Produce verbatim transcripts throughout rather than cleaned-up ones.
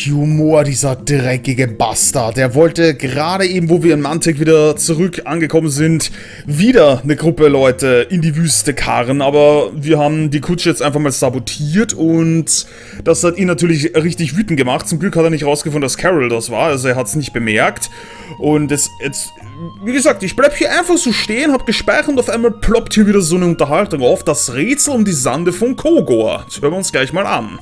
Humor, dieser dreckige Bastard. Der wollte gerade eben, wo wir in Mantic wieder zurück angekommen sind, wieder eine Gruppe Leute in die Wüste karren. Aber wir haben die Kutsche jetzt einfach mal sabotiert und das hat ihn natürlich richtig wütend gemacht. Zum Glück hat er nicht rausgefunden, dass Carol das war, also er hat es nicht bemerkt. Und es, jetzt, wie gesagt, ich bleib hier einfach so stehen, hab gespeichert und auf einmal ploppt hier wieder so eine Unterhaltung auf. Das Rätsel um die Sande von Kogor. Das hören wir uns gleich mal an.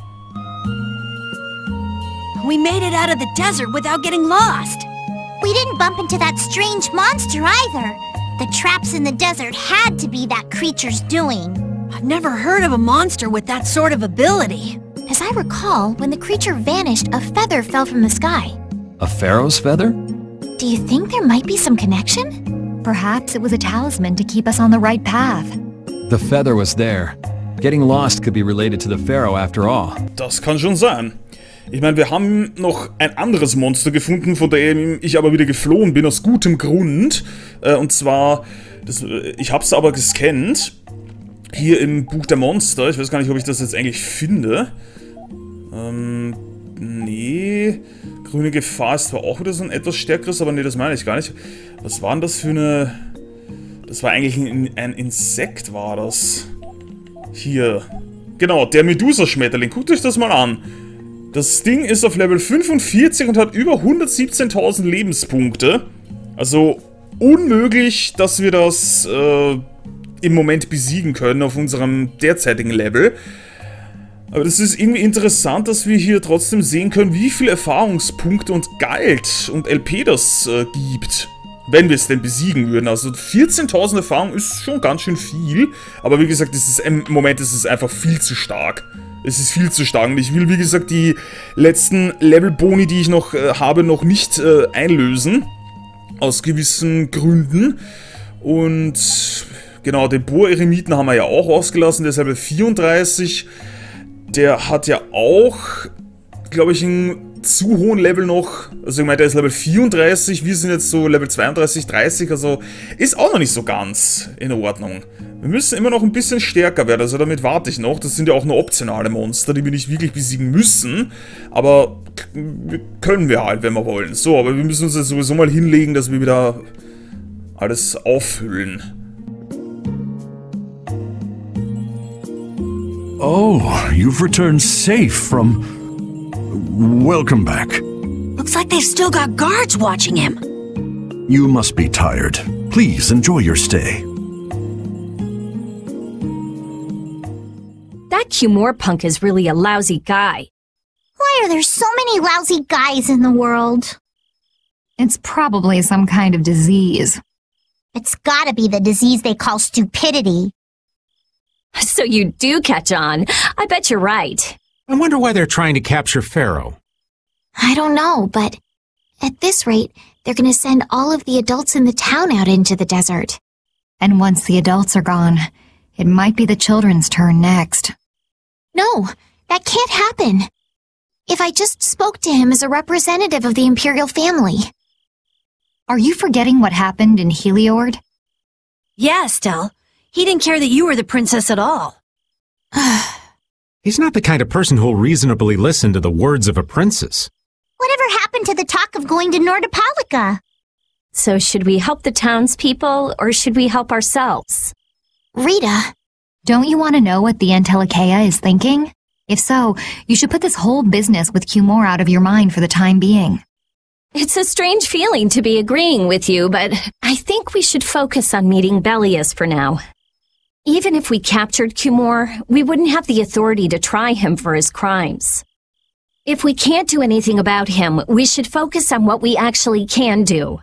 We made it out of the desert without getting lost. We didn't bump into that strange monster either. The traps in the desert had to be that creature's doing. I've never heard of a monster with that sort of ability. As I recall, when the creature vanished, a feather fell from the sky. A pharaoh's feather? Do you think there might be some connection? Perhaps it was a talisman to keep us on the right path. The feather was there. Getting lost could be related to the pharaoh after all. Das kann schon sein. Ich meine, wir haben noch ein anderes Monster gefunden, von dem ich aber wieder geflohen bin, aus gutem Grund. Äh, und zwar, das, ich habe es aber gescannt, hier im Buch der Monster. Ich weiß gar nicht, ob ich das jetzt eigentlich finde. Ähm, nee. Grüne Gefahr ist zwar auch wieder so ein etwas stärkeres, aber nee, das meine ich gar nicht. Was war denn das für eine... Das war eigentlich ein, ein Insekt, war das. Hier. Genau, der Medusa-Schmetterling. Guckt euch das mal an. Das Ding ist auf Level fünfundvierzig und hat über hundertsiebzehntausend Lebenspunkte. Also unmöglich, dass wir das äh, im Moment besiegen können auf unserem derzeitigen Level. Aber das ist irgendwie interessant, dass wir hier trotzdem sehen können, wie viele Erfahrungspunkte und Geld und L P das äh, gibt. Wenn wir es denn besiegen würden. Also vierzehntausend Erfahrung ist schon ganz schön viel. Aber wie gesagt, das ist, im Moment ist es einfach viel zu stark. Es ist viel zu stark und ich will, wie gesagt, die letzten Level-Boni, die ich noch äh, habe, noch nicht äh, einlösen. Aus gewissen Gründen. Und genau, den Bohr-Eremiten haben wir ja auch ausgelassen, der ist Level vierunddreißig. Der hat ja auch, glaube ich, einen zu hohen Level noch. Also ich meine, der ist Level vierunddreißig, wir sind jetzt so Level zweiunddreißig, dreißig, also ist auch noch nicht so ganz in Ordnung. Wir müssen immer noch ein bisschen stärker werden, also damit warte ich noch. Das sind ja auch nur optionale Monster, die wir nicht wirklich besiegen müssen. Aber können wir halt, wenn wir wollen. So, aber wir müssen uns jetzt sowieso mal hinlegen, dass wir wieder alles auffüllen. Oh, you've returned safe from... Welcome back. Looks like they've still got guards watching him. You must be tired. Please enjoy your stay. That Cumore punk is really a lousy guy. Why are there so many lousy guys in the world? It's probably some kind of disease. It's gotta be the disease they call stupidity. So you do catch on. I bet you're right. I wonder why they're trying to capture Pharaoh. I don't know, but at this rate, they're gonna send all of the adults in the town out into the desert. And once the adults are gone, it might be the children's turn next. No, that can't happen. If I just spoke to him as a representative of the Imperial family. Are you forgetting what happened in Heliord? Yeah, Estelle. He didn't care that you were the princess at all. He's not the kind of person who'll reasonably listen to the words of a princess. Whatever happened to the talk of going to Nordopolica? So should we help the townspeople, or should we help ourselves? Rita. Don't you want to know what the Antilocheia is thinking? If so, you should put this whole business with Cumore out of your mind for the time being. It's a strange feeling to be agreeing with you, but I think we should focus on meeting Belias for now. Even if we captured Cumore, we wouldn't have the authority to try him for his crimes. If we can't do anything about him, we should focus on what we actually can do.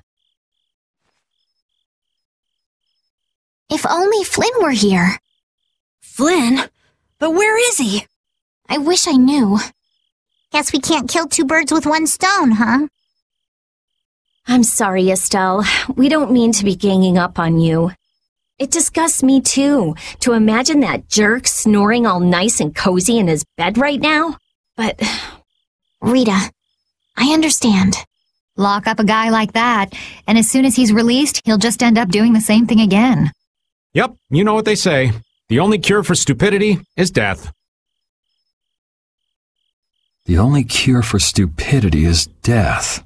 If only Flynn were here. Flynn? But where is he? I wish I knew. Guess we can't kill two birds with one stone, huh? I'm sorry, Estelle. We don't mean to be ganging up on you. It disgusts me too, to imagine that jerk snoring all nice and cozy in his bed right now. But... Rita, I understand. Lock up a guy like that, and as soon as he's released, he'll just end up doing the same thing again. Yep, you know what they say. The only cure for stupidity is death. The only cure for stupidity is death.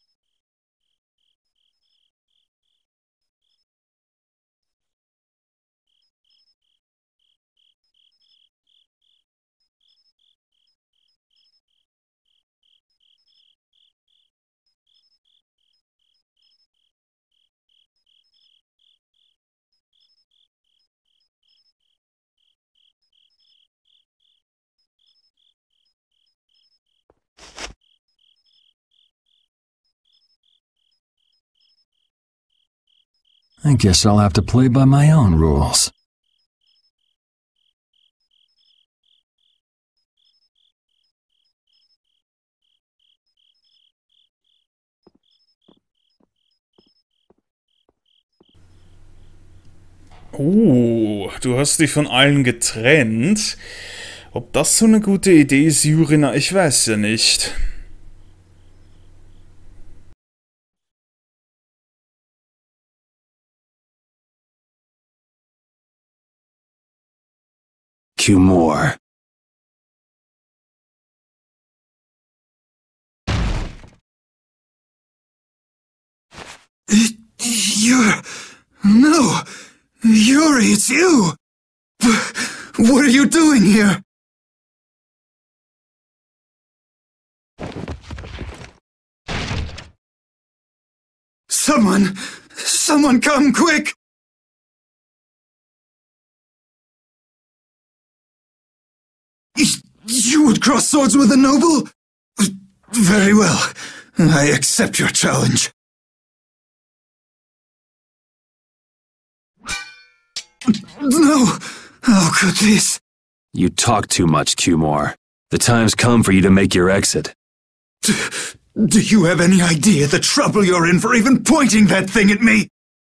I guess I'll have to play by my own rules. Oh, du hast dich von allen getrennt. Ob das so eine gute Idee ist, Jurina, ich weiß ja nicht. Cumore. You're... No! Yuri, it's you! What are you doing here? Someone... Someone come quick! You would cross swords with a noble? Very well. I accept your challenge. No! How could this? You talk too much, Cumore. The time's come for you to make your exit. D- do you have any idea the trouble you're in for even pointing that thing at me?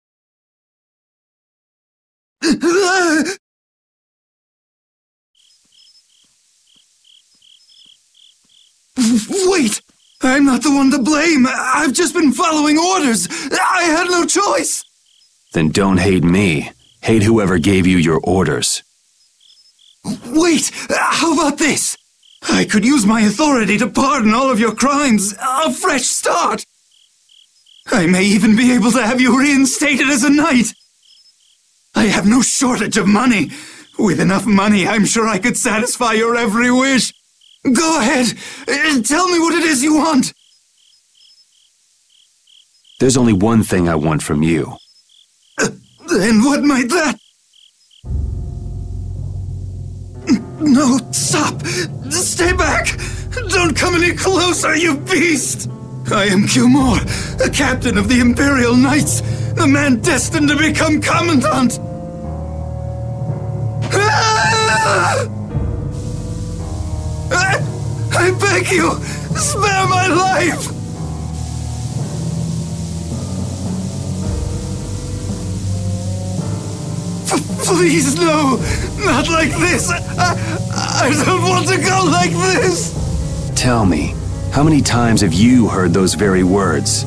Wait! I'm not the one to blame! I've just been following orders! I had no choice! Then don't hate me. Hate whoever gave you your orders. Wait! How about this? I could use my authority to pardon all of your crimes. A fresh start! I may even be able to have you reinstated as a knight! I have no shortage of money. With enough money, I'm sure I could satisfy your every wish. Go ahead! Tell me what it is you want! There's only one thing I want from you. Uh, then what might that... No, stop! Stay back! Don't come any closer, you beast! I am Cumore, a captain of the Imperial Knights, the man destined to become Commandant! Ah! I, I beg you, spare my life! P- please, no! Not like this! I, I don't want to go like this! Tell me, how many times have you heard those very words?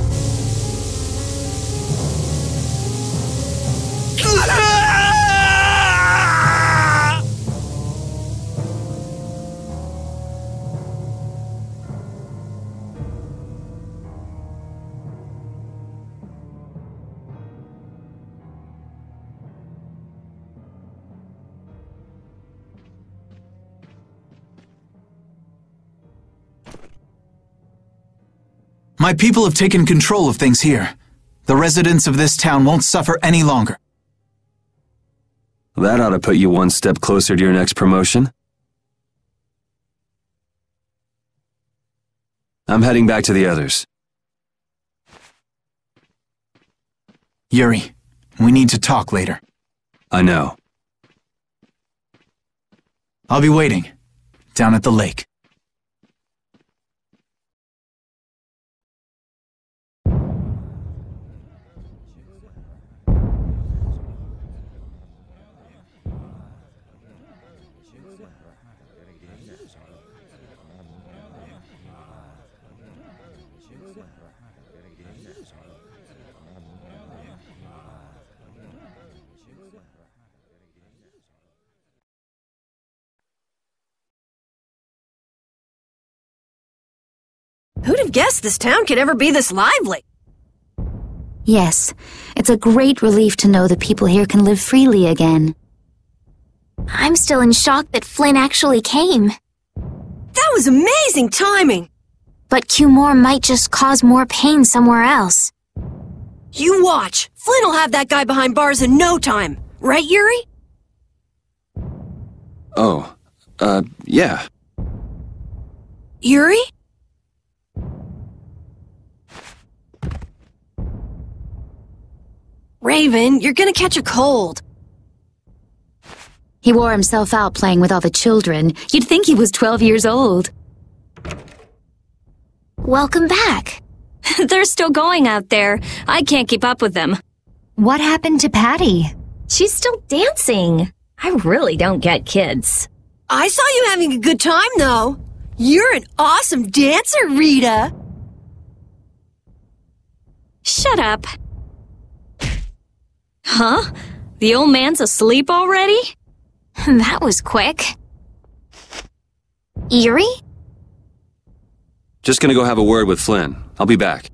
My people have taken control of things here. The residents of this town won't suffer any longer. That ought to put you one step closer to your next promotion. I'm heading back to the others. Yuri, we need to talk later. I know. I'll be waiting, down at the lake. Who'd have guessed this town could ever be this lively? Yes, it's a great relief to know the people here can live freely again. I'm still in shock that Flynn actually came. That was amazing timing! But Cumore might just cause more pain somewhere else. You watch! Flynn will have that guy behind bars in no time. Right, Yuri? Oh, uh, yeah. Yuri? Raven, you're gonna catch a cold. He wore himself out playing with all the children. You'd think he was twelve years old. Welcome back. They're still going out there. I can't keep up with them. What happened to Patty? She's still dancing. I really don't get kids. I saw you having a good time, though. You're an awesome dancer, Rita. Shut up. Huh? The old man's asleep already? That was quick. Yuri? Just gonna go have a word with Flynn. I'll be back.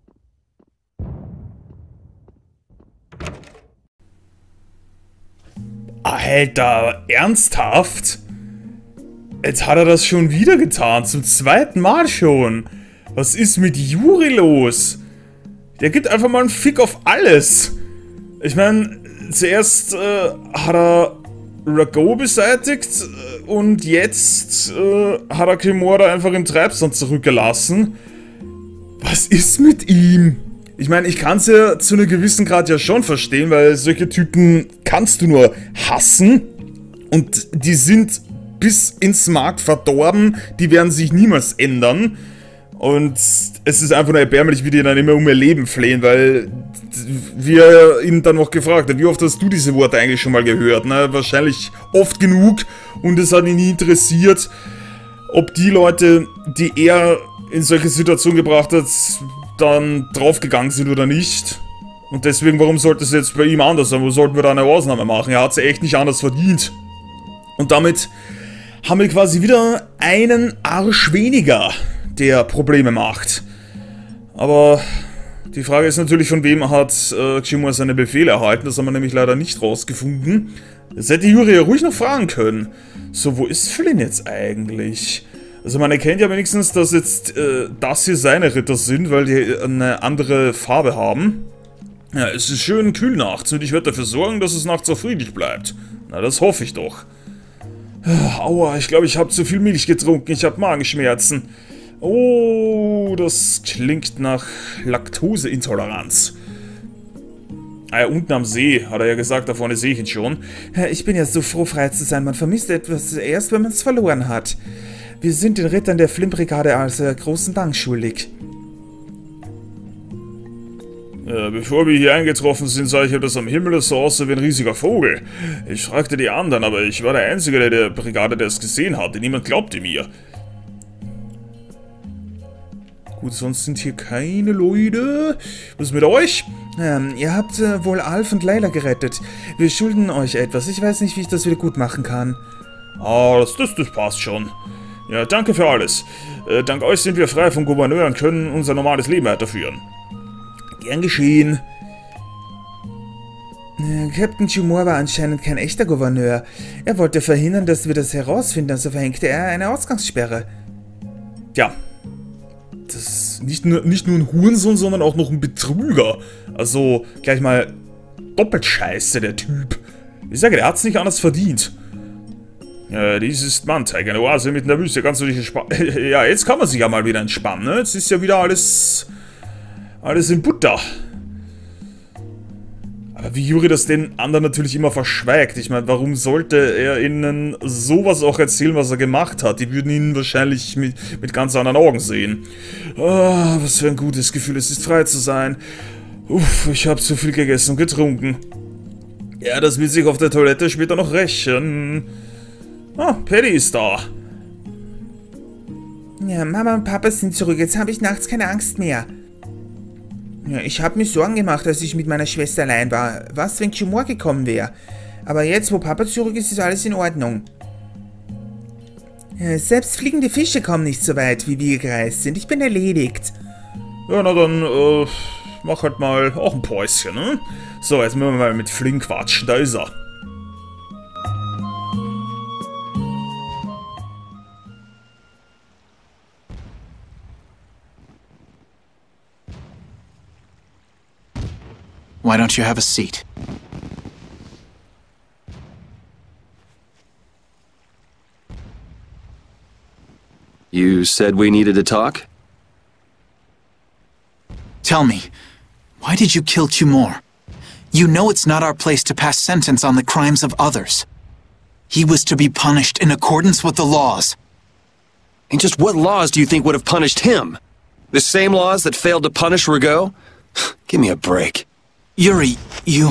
Alter, ernsthaft? Jetzt hat er das schon wieder getan, zum zweiten Mal schon. Was ist mit Yuri los? Der gibt einfach mal einen Fick auf alles. Ich meine, zuerst äh, hat er Rago beseitigt und jetzt äh, hat er Kimura einfach im Treibsand zurückgelassen. Was ist mit ihm? Ich meine, ich kann es ja zu einem gewissen Grad ja schon verstehen, weil solche Typen kannst du nur hassen und die sind bis ins Mark verdorben, die werden sich niemals ändern. Und es ist einfach nur erbärmlich, wie die dann immer um ihr Leben flehen, weil wir ihn dann noch gefragt haben, wie oft hast du diese Worte eigentlich schon mal gehört? Na, wahrscheinlich oft genug und es hat ihn nie interessiert, ob die Leute, die er in solche Situationen gebracht hat, dann draufgegangen sind oder nicht. Und deswegen, warum sollte es jetzt bei ihm anders sein? Wo sollten wir da eine Ausnahme machen? Er hat es echt nicht anders verdient. Und damit haben wir quasi wieder einen Arsch weniger, der Probleme macht. Aber die Frage ist natürlich, von wem hat äh, Cumore seine Befehle erhalten. Das haben wir nämlich leider nicht rausgefunden. Das hätte Yuri ja ruhig noch fragen können. So, wo ist Flynn jetzt eigentlich? Also man erkennt ja wenigstens, dass jetzt äh, das hier seine Ritter sind, weil die eine andere Farbe haben. Ja, es ist schön kühl nachts und ich werde dafür sorgen, dass es nachts auch friedlich bleibt. Na, das hoffe ich doch. Aua, ich glaube, ich habe zu viel Milch getrunken. Ich habe Magenschmerzen. Oh, das klingt nach Laktoseintoleranz. Ah ja, unten am See, hat er ja gesagt, da vorne sehe ich ihn schon. Ich bin ja so froh, frei zu sein. Man vermisst etwas erst, wenn man es verloren hat. Wir sind den Rittern der Flynn-Brigade also großen Dank schuldig. Ja, bevor wir hier eingetroffen sind, sah ich ja, dass am Himmel es so aussah wie ein riesiger Vogel. Ich fragte die anderen, aber ich war der Einzige der, der Brigade, der es gesehen hatte. Niemand glaubte mir. Gut, sonst sind hier keine Leute. Was ist mit euch? Ähm, ihr habt äh, wohl Alf und Layla gerettet. Wir schulden euch etwas. Ich weiß nicht, wie ich das wieder gut machen kann. Ah, das, das, das passt schon. Ja, danke für alles. Äh, dank euch sind wir frei vom Gouverneur und können unser normales Leben weiterführen. Gern geschehen. Äh, Captain Cumore war anscheinend kein echter Gouverneur. Er wollte verhindern, dass wir das herausfinden, also verhängte er eine Ausgangssperre. Tja. Das ist nicht nur, nicht nur ein Hurensohn, sondern auch noch ein Betrüger. Also, gleich mal doppelt scheiße, der Typ. Ich sage, der hat's nicht anders verdient. Ja, dies ist Manteig, eine Oase mitten in der Wüste, kannst du dich entspannen. Ja, jetzt kann man sich ja mal wieder entspannen, ne? Jetzt ist ja wieder alles... alles in Butter. Aber wie Yuri das den anderen natürlich immer verschweigt. Ich meine, warum sollte er ihnen sowas auch erzählen, was er gemacht hat? Die würden ihn wahrscheinlich mit, mit ganz anderen Augen sehen. Oh, was für ein gutes Gefühl es ist, frei zu sein. Uff, ich habe zu viel gegessen und getrunken. Ja, das wird sich auf der Toilette später noch rächen. Ah, Paddy ist da. Ja, Mama und Papa sind zurück. Jetzt habe ich nachts keine Angst mehr. Ja, ich habe mir Sorgen gemacht, als ich mit meiner Schwester allein war. Was, wenn Cumore gekommen wäre? Aber jetzt, wo Papa zurück ist, ist alles in Ordnung. Selbst fliegende Fische kommen nicht so weit, wie wir gereist sind. Ich bin erledigt. Ja, na dann, äh, mach halt mal auch ein Päuschen, ne? So, jetzt müssen wir mal mit Flynn quatschen. Da ist er. Why don't you have a seat? You said we needed to talk? Tell me, why did you kill Cumore? You know it's not our place to pass sentence on the crimes of others. He was to be punished in accordance with the laws. And just what laws do you think would have punished him? The same laws that failed to punish Rigaud? Give me a break. Yuri, you...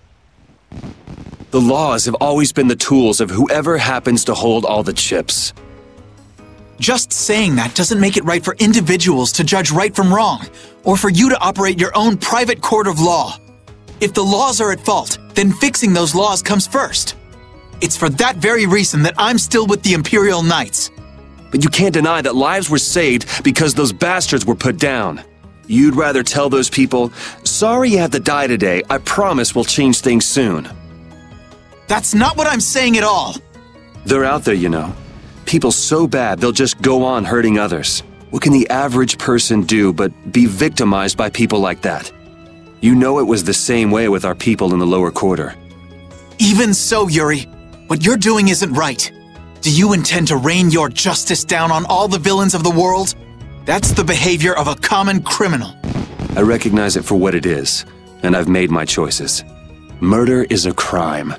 The laws have always been the tools of whoever happens to hold all the chips. Just saying that doesn't make it right for individuals to judge right from wrong, or for you to operate your own private court of law. If the laws are at fault, then fixing those laws comes first. It's for that very reason that I'm still with the Imperial Knights. But you can't deny that lives were saved because those bastards were put down. You'd rather tell those people, sorry you have to die today, I promise we'll change things soon. That's not what I'm saying at all. They're out there, you know. People so bad they'll just go on hurting others. What can the average person do but be victimized by people like that? You know it was the same way with our people in the lower quarter. Even so, Yuri, what you're doing isn't right. Do you intend to rain your justice down on all the villains of the world? That's the behavior of a common criminal. I recognize it for what it is, and I've made my choices. Murder is a crime.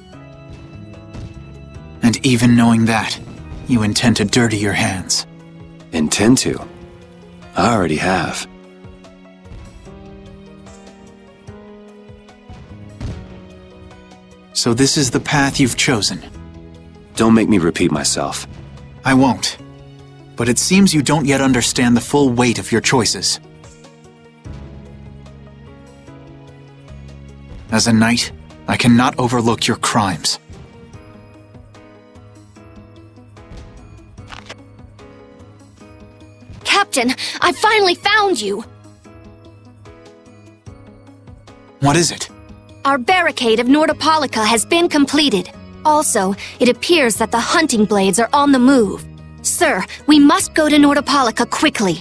And even knowing that, you intend to dirty your hands. Intend to? I already have. So this is the path you've chosen. Don't make me repeat myself. I won't. But it seems you don't yet understand the full weight of your choices. As a knight, I cannot overlook your crimes. Captain, I finally found you! What is it? Our barricade of Nordopolica has been completed. Also, it appears that the hunting blades are on the move. Sir, we must go to Nordopolica quickly.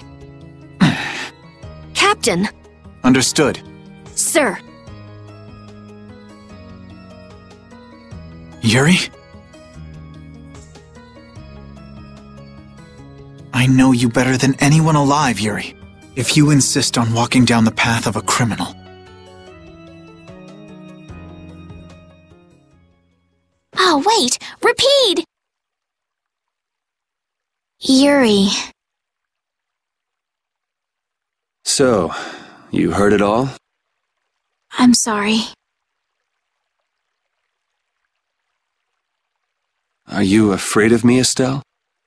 Captain! Understood. Sir! Yuri? I know you better than anyone alive, Yuri. If you insist on walking down the path of a criminal. Oh, wait! Repeat! Yuri. So, you heard it all? I'm sorry. Are you afraid of me, Estelle?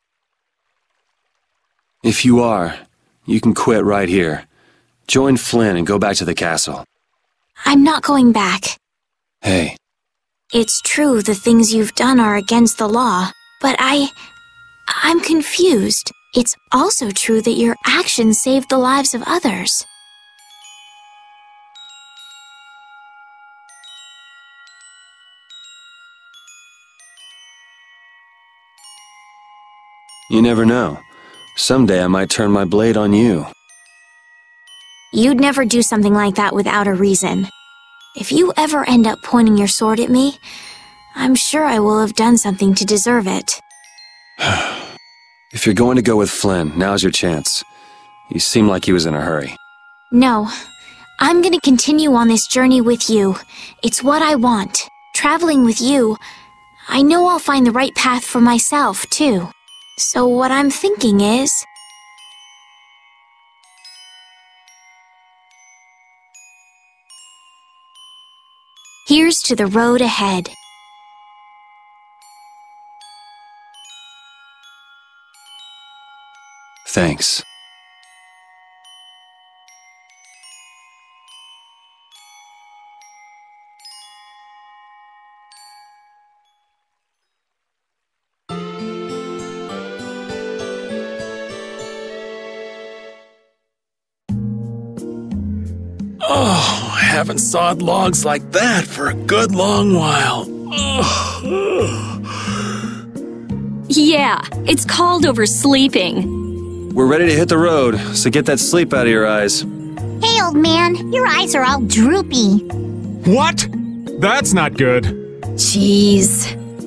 If you are, you can quit right here. Join Flynn and go back to the castle. I'm not going back. Hey. It's true the things you've done are against the law, but I... I'm confused. It's also true that your actions saved the lives of others. You never know. Someday I might turn my blade on you. You'd never do something like that without a reason. If you ever end up pointing your sword at me, I'm sure I will have done something to deserve it. If you're going to go with Flynn, now's your chance. You seem like he was in a hurry. No. I'm gonna continue on this journey with you. It's what I want. Traveling with you, I know I'll find the right path for myself, too. So what I'm thinking is... Here's to the road ahead. Thanks. Oh, I haven't sawed logs like that for a good long while. Oh. Yeah, it's called oversleeping. We're ready to hit the road, so get that sleep out of your eyes. Hey, old man, your eyes are all droopy. What? That's not good. Jeez.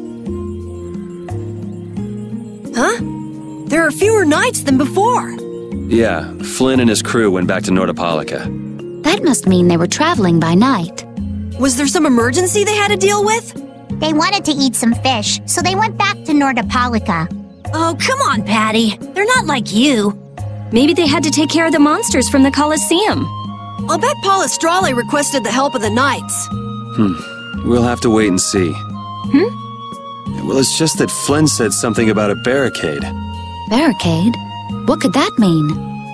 Huh? There are fewer nights than before. Yeah, Flynn and his crew went back to Nordopolica. That must mean they were traveling by night. Was there some emergency they had to deal with? They wanted to eat some fish, so they went back to Nordopolica. Oh, come on, Patty. They're not like you. Maybe they had to take care of the monsters from the Colosseum. I'll bet Palestrale requested the help of the knights. Hmm. We'll have to wait and see. Hmm? Well, it's just that Flynn said something about a barricade. Barricade? What could that mean?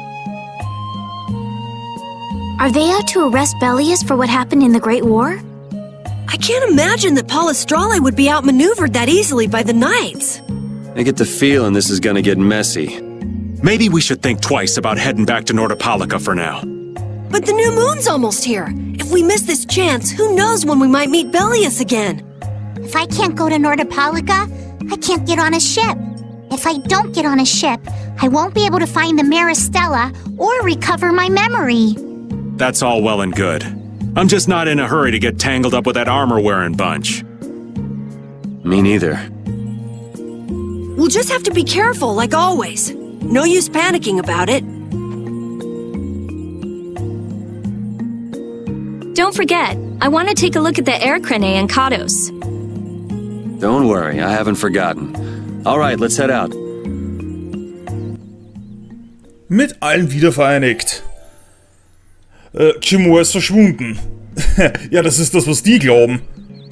Are they out to arrest Bellius for what happened in the Great War? I can't imagine that Palestrale would be outmaneuvered that easily by the knights. I get the feeling this is gonna get messy. Maybe we should think twice about heading back to Nordopolica for now. But the new moon's almost here. If we miss this chance, who knows when we might meet Bellius again? If I can't go to Nordopolica, I can't get on a ship. If I don't get on a ship, I won't be able to find the Maristella or recover my memory. That's all well and good. I'm just not in a hurry to get tangled up with that armor-wearing bunch. Me neither. We'll just have to be careful, like always. No use panicking about it. Don't forget, I want to take a look at the Airkrene and Kados. Don't worry, I haven't forgotten. Alright, let's head out. Mit allen wieder vereinigt. Äh, Cumore ist verschwunden. Ja, das ist das, was die glauben.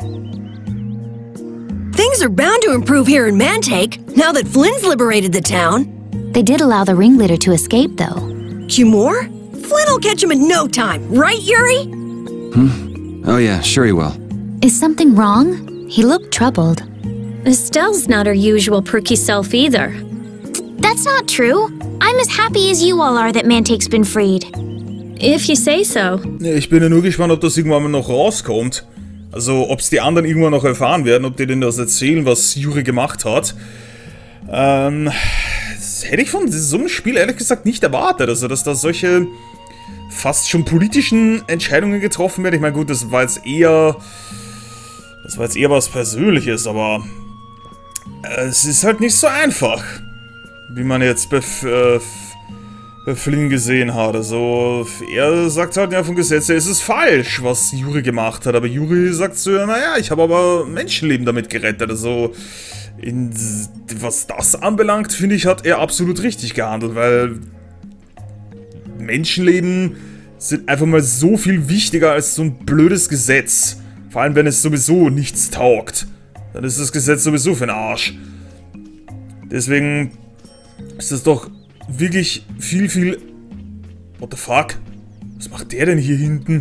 Things are bound to improve here in Mantake, now that Flynn's liberated the town. They did allow the ringleader to escape, though. Cumore? Flynn'll catch him in no time, right, Yuri? Hmm? Oh yeah, sure he will. Is something wrong? He looked troubled. Estelle's not her usual perky self either. That's not true. I'm as happy as you all are that Mantake's been freed. If you say so. Ich bin ja nur gespannt, ob das irgendwann mal noch rauskommt. Also, ob es die anderen irgendwann noch erfahren werden, ob die denen das erzählen, was Yuri gemacht hat. Ähm, das hätte ich von so einem Spiel ehrlich gesagt nicht erwartet. Also, dass da solche fast schon politischen Entscheidungen getroffen werden. Ich meine, gut, das war jetzt eher... Das war jetzt eher was Persönliches, aber... Äh, es ist halt nicht so einfach. Wie man jetzt bei... Äh, bei Flynn gesehen hat. Also, er sagt halt, ja, vom Gesetz her ist es falsch, was Yuri gemacht hat. Aber Yuri sagt so, naja, ich habe aber Menschenleben damit gerettet. Also, in, was das anbelangt, finde ich, hat er absolut richtig gehandelt, weil Menschenleben sind einfach mal so viel wichtiger als so ein blödes Gesetz. Vor allem, wenn es sowieso nichts taugt. Dann ist das Gesetz sowieso für den Arsch. Deswegen ist das doch wirklich viel, viel... What the fuck? Was macht der denn hier hinten?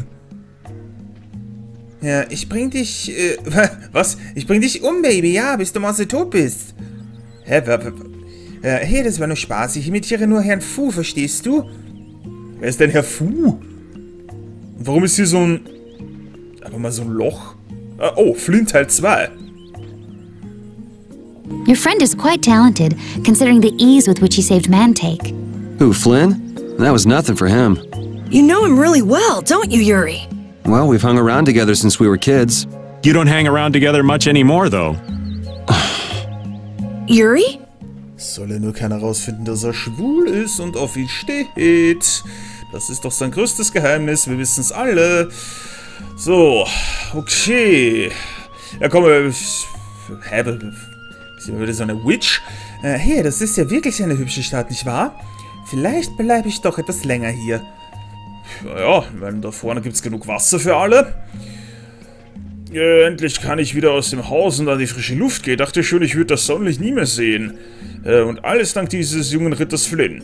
Ja, ich bring dich... Äh, was? Ich bring dich um, Baby, ja, bis du mal so tot bist. Hä, äh, hey, das war nur Spaß. Ich imitiere nur Herrn Fu, verstehst du? Wer ist denn Herr Fu? Und warum ist hier so ein... Einfach mal so ein Loch? Ah, oh, Flynn Teil zwei. Your friend is quite talented, considering the ease with which he saved Mantake. Who, Flynn? That was nothing for him. You know him really well, don't you, Yuri? Well, we've hung around together since we were kids. You don't hang around together much anymore, though. Yuri? Soll ja nur keiner rausfinden, dass er schwul ist und auf ihn steht. Das ist doch sein größtes Geheimnis, wir wissen es alle. So, okay. Ja, komm, äh, hä, ist immer wieder so eine Witch? Äh, hey, das ist ja wirklich eine hübsche Stadt, nicht wahr? Vielleicht bleibe ich doch etwas länger hier. Ja, weil da vorne gibt es genug Wasser für alle. Ja, endlich kann ich wieder aus dem Haus und an die frische Luft gehen. Dachte schon, ich würde das Sonnenlicht nie mehr sehen. Äh, und alles dank dieses jungen Ritters Flynn.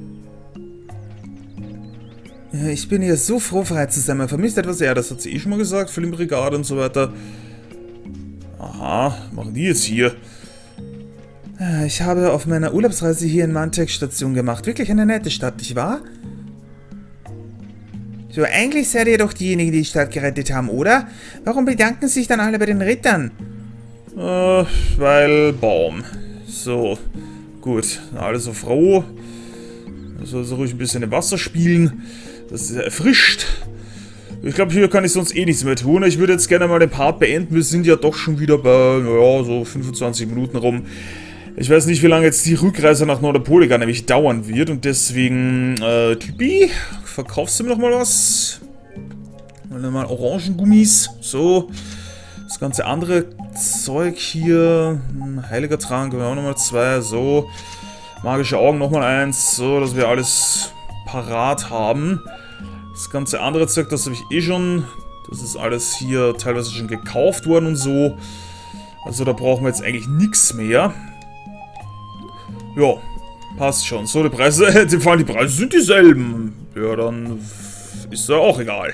Ich bin ja so froh, frei zu sein. Man vermisst etwas. Ja, das hat sie eh schon mal gesagt. Flynn-Brigade und so weiter. Aha, machen die jetzt hier? Ich habe auf meiner Urlaubsreise hier in Mantake Station gemacht. Wirklich eine nette Stadt, nicht wahr? So, eigentlich seid ihr doch diejenigen, die die Stadt gerettet haben, oder? Warum bedanken sich dann alle bei den Rittern? Äh, weil Baum. So, gut. Alle so froh. Also so ruhig ein bisschen im Wasser spielen. Das ist erfrischt. Ich glaube, hier kann ich sonst eh nichts mehr tun. Ich würde jetzt gerne mal den Part beenden. Wir sind ja doch schon wieder bei, naja, so fünfundzwanzig Minuten rum. Ich weiß nicht, wie lange jetzt die Rückreise nach Nordopolica nämlich dauern wird. Und deswegen, äh, Typi, verkaufst du mir noch mal was? Mal Orangengummis. So. Das ganze andere Zeug hier. Heiliger Trank, wir haben nochmal zwei. So. Magische Augen nochmal eins. So, dass wir alles parat haben. Das ganze andere Zeug, das habe ich eh schon. Das ist alles hier teilweise schon gekauft worden und so. Also da brauchen wir jetzt eigentlich nichts mehr. Ja, passt schon. So, die Preise, die fallen, die Preise sind dieselben. Ja, dann ist ja auch egal.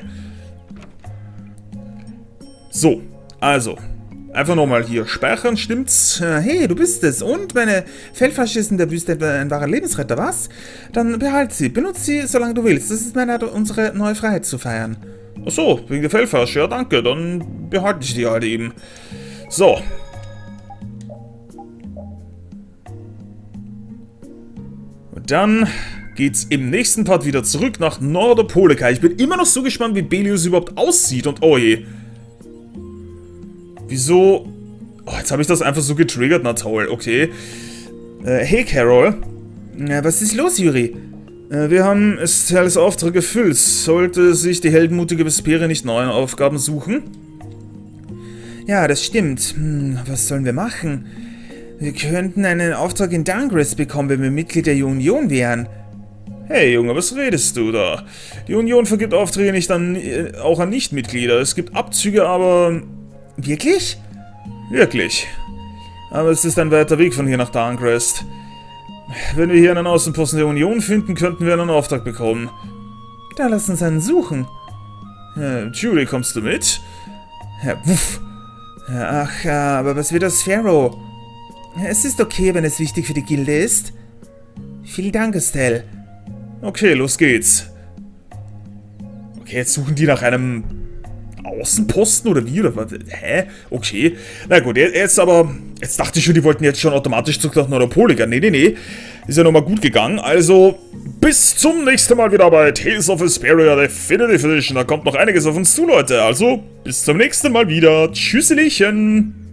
So, also. Einfach nochmal hier speichern, stimmt's? Hey, du bist es. Und meine Feldflasche ist in der Wüste ein wahrer Lebensretter, was? Dann behalt sie. Benutze sie, solange du willst. Das ist meine Art, unsere neue Freiheit zu feiern. Ach so, wegen der Feldflasche. Ja, danke. Dann behalte ich die halt eben. So. Und dann geht's im nächsten Part wieder zurück nach Nordopolica. Ich bin immer noch so gespannt, wie Belius überhaupt aussieht. Und oh je. Wieso? Oh, jetzt habe ich das einfach so getriggert. Na toll, okay. Äh, hey Carol. Ja, was ist los, Yuri? Äh, wir haben Estelles Auftrag erfüllt. Sollte sich die heldenmutige Vespere nicht neue Aufgaben suchen? Ja, das stimmt. Hm, was sollen wir machen? Wir könnten einen Auftrag in Dungress bekommen, wenn wir Mitglied der Union wären. Hey Junge, was redest du da? Die Union vergibt Aufträge nicht an, äh, auch an Nichtmitglieder. Es gibt Abzüge, aber... Wirklich? Wirklich. Aber es ist ein weiter Weg von hier nach Darncrest. Wenn wir hier einen Außenposten der Union finden, könnten wir einen Auftrag bekommen. Da lass uns einen suchen. Ja, Julie, kommst du mit? Ja, wuff. Ach, aber was wird aus Pharaoh? Es ist okay, wenn es wichtig für die Gilde ist. Vielen Dank, Estelle. Okay, los geht's. Okay, jetzt suchen die nach einem... Außenposten oder wie? Oder was? Hä? Okay. Na gut, jetzt aber... Jetzt dachte ich schon, die wollten jetzt schon automatisch zurück nach Nordopolica. Nee, nee, nee. Ist ja nochmal gut gegangen. Also, bis zum nächsten Mal wieder bei Tales of Vesperia Definitive Edition. Da kommt noch einiges auf uns zu, Leute. Also, bis zum nächsten Mal wieder. Tschüsselchen.